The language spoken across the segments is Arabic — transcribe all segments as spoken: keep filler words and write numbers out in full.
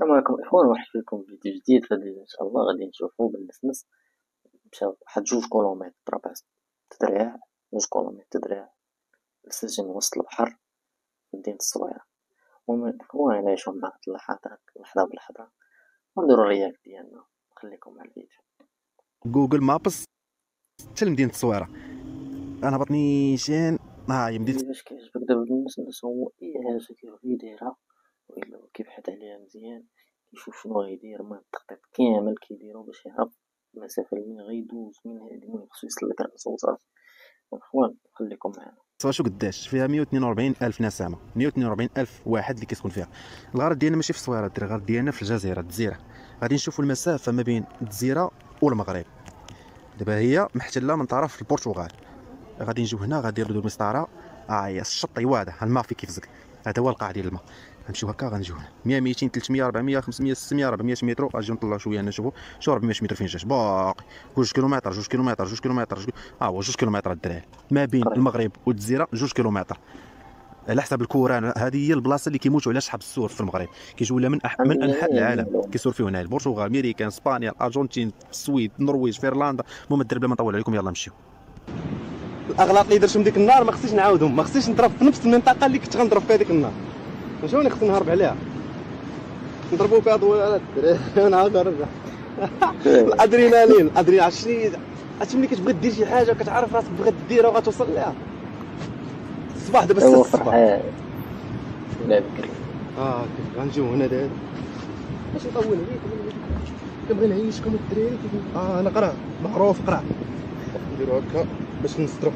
السلام عليكم اخوان، مرحبا بكم في فيديو جديد. فهاد ان شاء الله غادي نشوفو بالنسنس مشاو واحد جوج كيلومتر باس تدريع، جوج كيلومتر تدريع لسجن وسط البحر في مدينة الصويرة. ومن المهم نعيشو مع هاد اللحظات لحظة بلحظة ونديرو الرياكت ديالنا. نخليكم مع الفيديو. جوجل مابس حتى لمدينة الصويرة. انا بطني شين ها هي مدينة. كيفاش كيعجبك دابا بالنسبة هو اي حاجة كيبغي يديرها وإلا كيبحث عليها مزيان، كيشوف شنو غيدير، المهم التخطيط كامل كيديرو باش يعرف المسافة اللي وين غيدوز، من هادي وين خصو يسلك راسو وصافي. اخوان خليكم معنا. شو قداش فيها؟ مية واثنين وأربعين ألف نسمة، مية واثنين وأربعين ألف واحد اللي كيسكن فيها. الغرض ديالنا ماشي في الصويرة الدراري، الغرض ديالنا في الجزيرة الجزيرة. غادي نشوفوا المسافة ما بين الجزيرة والمغرب. دابا هي محتلة من طرف البرتغال. غادي نجيو هنا، غادي نردو المسطرة. ها هي الشط، ايوا هذا الماء في كيف زك، هذا هو القاع ديال الماء. غنمشيو هكا، غنجيو هنا مية ميتين ثلاثمية أربعمية خمسمية ستمية أربعمية متر. اجيو نطلعو شويه نشوفو شو أربعمية متر فين جات باقي. جوج كيلومتر جوج كيلومتر جوج كيلومتر جوج. ها هو جوج كيلومتر الدراري ما بين قريب. المغرب والجزيره، جوج كيلومتر على حسب الكوران. هذه هي البلاصه اللي كيموتوا عليها شحاب السور في المغرب، كيجيو من أح... من انحاء العالم كيسور فيه هنا. البرتغال، امريكا، اسبانيا، الارجنتين، السويد، النرويج، فنلندا. المهم الدرب بلا ما نطول عليكم يلا نمشيو. الاغلاط اللي درتهم ديك النهار ما خصنيش نعاودهم، ما خصنيش نضرب في نفس المنطقه اللي كنت غنضرب فيها ديك النهار. شنو خصني نهرب عليها، نضربوا فيها طويله الدراري نعاود نرجع. الادرينالين الادرينالين عرفتي عرفتي ملي كتبغي دير شي حاجه كتعرف راسك بغيت ديرها وغتوصل ليها. الصباح دابا الساعه الصباح لا بكري. اه كيف غنجيو هنا دابا باش نطول عليك. كنبغي نعيشكم الدراري. اه انا قرع معروف قرع. نديرو هكا باش نسطرو.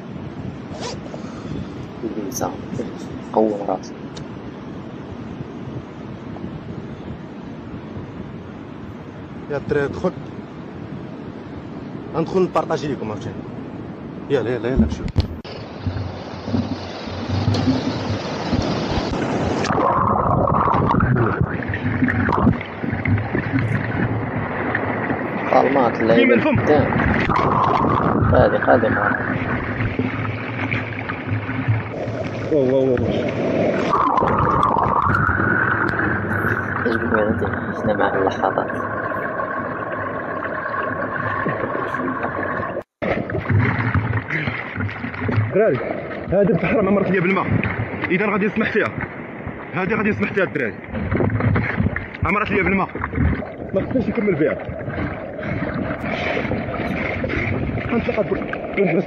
البيزا قوم راسك. يا الدراري دخل، غندخل نبارطاجي لكم عرفتي. يلا يلا يلا نمشيو. طالمات اللعيبة قدام. هادي هادي واو واو واو عجبك من هادي عشنا مع اللحظات. دراري هذا البحر ما مرت ليا بالماء، اذا غادي نسمح فيها. هذه غادي نسمح فيها الدراري، عمرت ليا بالماء ما خصنيش نكمل فيها. غنتلاقى بس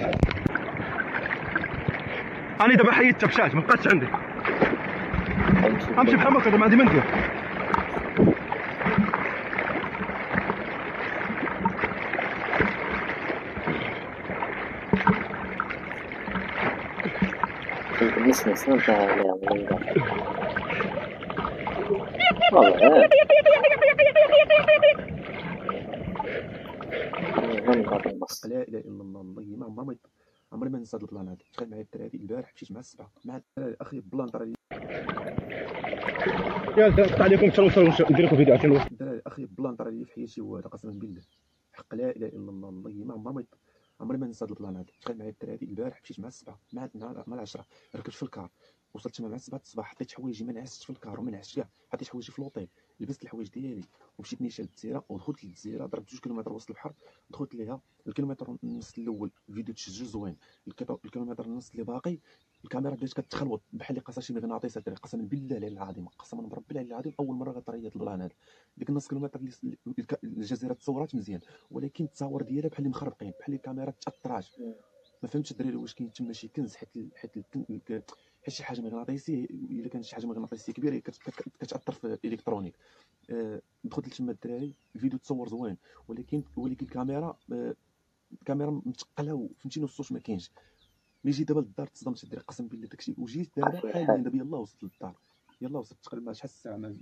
انا دابا حيدتها مشات ما بقاتش عندي. غنمشي بحال هكا ما عندي ما ندير. النسنس نرجع عليها من والله لا اله الا الله. والله ما عمري عمري ما ننسى هاد البلان هذا. تخيل معايا الدراري البارح مشيت مع السبعه مع الدراري اخي البلان طرا لي. يا نقطع عليكم توصلوا ندير لكم فيديو عشان الدراري اخي البلان طرا لي في حياتي هو هذا قسما بالله. حق لا اله الا الله. والله ما عمري عمري ما ننسى هاد البلان هذا. تخيل معايا الدراري البارح مشيت مع السبعه مع مع العشره، ركبت في الكار وصلت تما مع السبعه الصباح، حطيت حوايجي ما نعستش في الكار وما نعستش كاع، حطيت حوايجي في لوطيل، لبست الحوايج ديالي ومشيت نيشان للجزيره ودخلت للجزيره. ضربت جوج كيلومتر وسط البحر دخلت ليها. الكيلومتر النص الاول الفيديو تسجل زوين، الكيلومتر النص اللي باقي الكاميرا بدات كتخلوط بحال اللي قاصه شي مغناطيس. الدراري قسما بالله العظيم قسما برب العلي العظيم اول مره غطريت هاد البلان هذا. ديك النص كيلومتر اللي الجزيره تصورات مزيان ولكن التصاور ديالها بحال اللي مخربقين، بحال الكاميرا تاثرات. ما فهمتش الدراري واش كاين تما شي كنز، حيت حيت حيت شي حاجه مغناطيسيه. الا كانت شي حاجه مغناطيسيه كبيره كتاثر في الالكترونيك. أه دخلت لتما الدراري الفيديو تصور زوين ولكن ولكن الكاميرا أه الكاميرا متقله فهمتيني والصوت ما كاينش. ملي جيت دابا للدار تصدمت الدراري قسم بالله داكشي. وجيت دابا حاليا دابا يلاه وصلت للدار، يلاه وصلت تقريبا شحال الساعه ما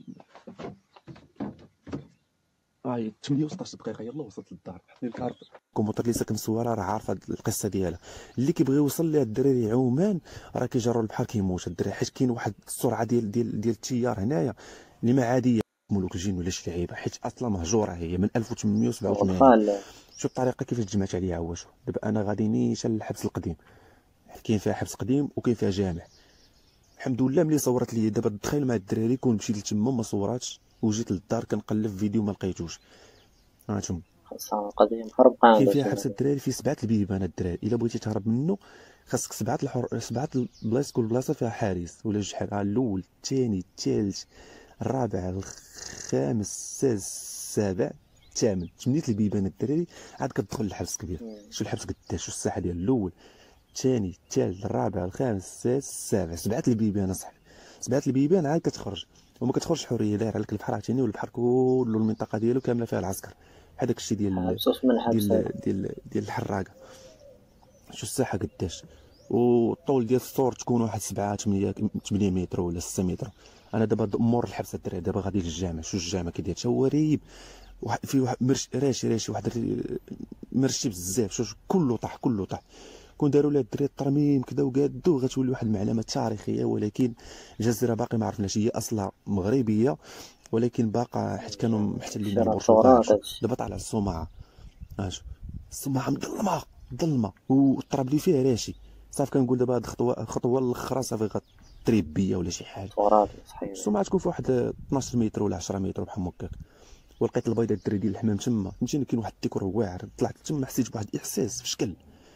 هاي ثمانية وستة دقيقه يلاه وصلت للدار. حطني الكارت الكمبيوتر اللي ساكن الصويره راه عارف هاد القصه ديالها. اللي كيبغي يوصل ليها الدراري عومان راه كيجروا البحر كيموت الدراري، حيت كاين واحد السرعه ديال ديال ديال التيار هنايا اللي ما عاديه. ملوك الجن ولا شي لعيبه، حيت اصلا مهجوره هي من ألف وثمانمية وسبعة وثمانين. شوف الطريقه كيفاش تجمعت عليها هو. شوف دابا انا غادي نيشان للحبس القديم، كاين فيها حبس قديم وكاين فيها جامع. الحمد لله ملي صورت لي دابا تخيل مع الدراري كون مشيت لتما ما صوراتش وجيت للدار كنقلب في فيديو ما لقيتوش. هانتوما خاصها قضيه مخربقه كاين عندها فيها شي حبس الدراري، فيه سبعه البيبان الدراري. الا بغيتي تهرب منه خاصك سبعه الحر سبعه البلايص، كل بلاصه فيها حارس ولا جوج حارس. الاول الثاني الثالث الرابع الخامس السادس السابع الثامن، ثمانيه البيبان الدراري. عاد كتدخل للحبس كبير. شو الحبس قداش؟ شو الساحه ديال الاول الثاني الثالث الرابع الخامس السادس السابع، سبعه البيبان اصاحبي، سبعه البيبان. عاد كتخرج وما كتخرجش حريه، داير عليك البحر عاوتاني، والبحر كله المنطقه ديالو كامله فيها العسكر بحال داك الشيء ديال حبسوش من حبس ديال ديال ديال الحراقه. شو الساحه قداش؟ والطول ديال السور تكون واحد سبعة ثمانية ثمانية متر ولا ستة متر. انا دابا مور الحبس الدراري، دابا غادي للجامع. شو الجامع كيدير شواريب، واحد في واحد مرش راشي راشي واحد مرشي بزاف. شوف كله طاح كله طاح. كون داروا لها الدراري الترميم كذا وقادو غتولي واحد المعلمه تاريخيه. ولكن الجزيره باقي ما عرفناش، هي اصلا مغربيه ولكن باقا حيت كانوا محتلين البرتغال. دابا طالع الصومعه، اش الصومعه مظلمه مظلمه والتراب اللي فيها راشي. صافي كنقول دابا هاد الخطوه الخطوه الاخرى صافي غتريب بيا ولا شي حاجه. الصومعه تكون في واحد اثناش متر ولا عشرة متر بحال هكاك. ولقيت البيضه الدري ديال الحمام تما، فهمتيني. كاين واحد الديكور واعر، طلعت تما حسيت بواحد الاحساس في شكل.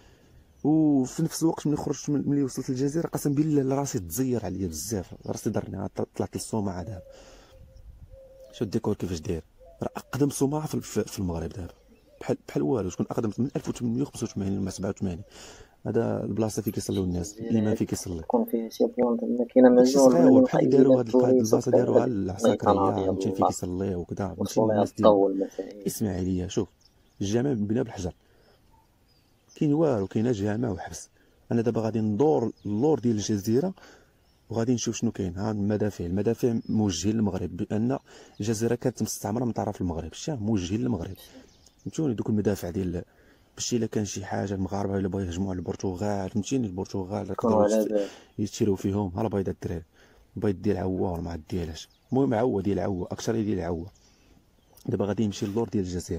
وفي نفس الوقت ملي خرجت ملي وصلت للجزيره قسم بالله راسي تزير عليا بزاف، راسي ضرني. طلعت للصومعه دابا. شو الديكور كيفاش داير، راه اقدم صومعه في, في المغرب دابا، بحال بحال والو. شكون اقدم من ألف وثمانمائة وخمسة وثمانين ولا سبعة وثمانين. هذا البلاصه فين كيصليو الناس، الامام فين كيصلي. يكون فيها شي بلان تما كاينه داكشي مجموعه صغيور من بحال اللي داروا هاد البوليس البلاصه داروها العساكريه، فهمتي فين كيصليو وكذا. فهمتي الناس ديال اسماعيليه. شوف الجامع مبنى بالحجر، كاين والو، كاين جامع وحبس. انا دابا غادي ندور اللور ديال الجزيره وغادي نشوف شنو كاين. ها المدافع، المدافع موجهين للمغرب، بان الجزيره كانت مستعمره من طرف المغرب. الشام موجهين للمغرب، فهمتوني. دوك المدافع ديال باش الا كان شي حاجه المغاربه الا بغاو يهجموا على البرتغال، فهمتيني. البرتغال يقدروا يشيروا فيهم. ها البيضه الدراري، البيض ديال عوا ولا ما ديالهاش، المهم عوا ديال عوا، اكثر ديال عوا. دابا غادي نمشي للور ديال الجزيره.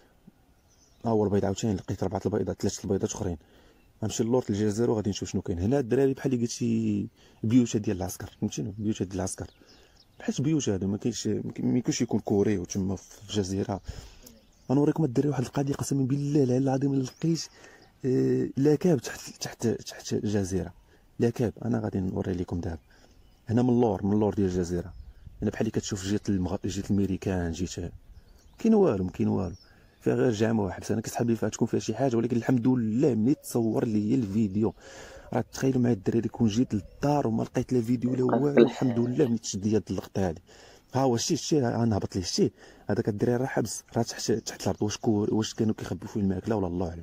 ها هو البيض عاوتاني، لقيت اربعه البيضات ثلاثه البيضات اخرين. غنمشي للور ديال الجزيره وغادي نشوف شنو كاين هنا. الدراري بحال اللي قلتي بيوت ديال العسكر، فهمتيني، بيوت ديال العسكر بحال بيوت هادو. ما كاينش ما يمكنش يكون كوري وتما في الجزيره. غنوريكم الدراري واحد القضيه قسما بالله العلي العظيم. لقيت آه لاكاب تحت تحت تحت الجزيره، لاكاب. انا غادي نوري لكم دابا هنا من اللور من اللور ديال الجزيره. هنا بحال اللي كتشوف جهه المغ... جهه الميريكان، جهه كاين والو ما كاين والو، فيها غير جامع وحبس. انا كتسحب لي فيها تكون فيها شي حاجه، ولكن الحمد لله ملي تصور لي الفيديو. راه تخيلوا معايا الدراري كون جيت للدار وما لقيت لا فيديو لا والو. الحمد لله ملي تشد لي هاد اللقطه هادي. ها هو شتي شتي غنهبط ليه. شتي هذاك الدراري راه حبس، راه تحت تحت الارض. واش كور واش كانوا كيخبوا فيه الماكله ولا الله اعلم.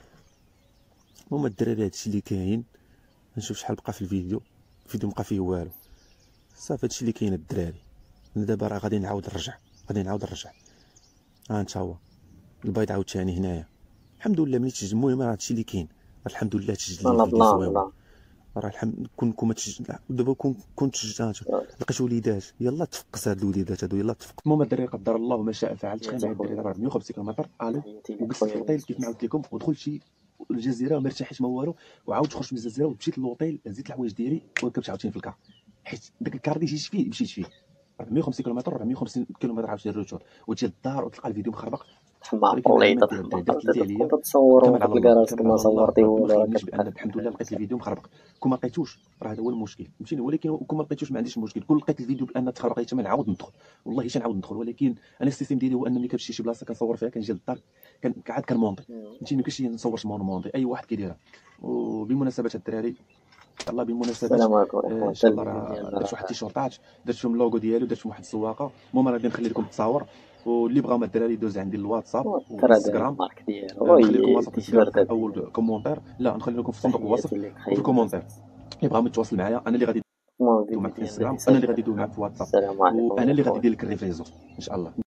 المهم الدراري هادشي اللي كاين. نشوف شحال بقى في الفيديو. الفيديو مبقى فيه والو. صافي هادشي اللي كاين الدراري. انا دابا راه غادي نعاود نرجع، غادي نعاود نرجع. ها انت هو البيض عاوتاني هنايا. الحمد لله ملي تجي. المهم راه هادشي اللي كاين. الحمد لله تسجل لي الفيديو زوين. راه الحمد كون كون ما تسجل دابا كون كنت تسجلت لقيت وليدات. يلا تفقس هاد الوليدات هادو، يلا تفقس. المهم الدراري قدر الله وما شاء فعل. تخيل معايا الدراري راه مية وخمسين كيلومتر الو وقفت في الاوتيل كيف ما قلت لكم، ودخلت شي الجزيره ما ارتحيتش ما والو. وعاود خرجت من الجزيره ومشيت للوطيل، زدت الحوايج ديالي وركبت عاوتاني في الكار، حيت داك الكار اللي جيت فيه مشيت فيه. مية وخمسين كيلومتر راه مية وخمسين كيلومتر عاوتاني الروتور. وجيت للدار وتلقى الفيديو مخربق. تحماق وليطه تحماق تصوروا في الكراس كما صورتي هو راه كتبان. الحمد لله لقيت الفيديو مخربق. كون ما لقيتوش راه هذا هو المشكل، فهمتيني. ولكن كون ما لقيتوش ما عنديش مشكل. كون لقيت الفيديو بان تخربق حتى ما نعاود ندخل، والله حتى نعاود ندخل. ولكن انا السيستم ديالي هو انني كنمشي شي بلاصه كنصور فيها كنجي للدار كان عاد كنمونطي، فهمتيني. ماشي نصور شي مونطي اي واحد كيديرها. وبمناسبه الدراري الله بالمناسبه ان شاء الله راه درت واحد التيشورطات درت فيهم اللوغو ديالي ودرت فيهم واحد السواقه. المهم غادي نخلي لكم التصاور، واللي بغاو ما الدراري يدوز عندي الواتساب والانستغرام. نخلي لكم الواتساب في اول كومونتير، لا نخلي لكم في صندوق الوصف وفي الكومونتير. اللي بغا يتواصل معايا انا اللي غادي ندوز معاك في الانستغرام، انا اللي غادي ندوز معاك في الواتساب، وانا اللي غادي ندير لك الريفريزو ان شاء الله.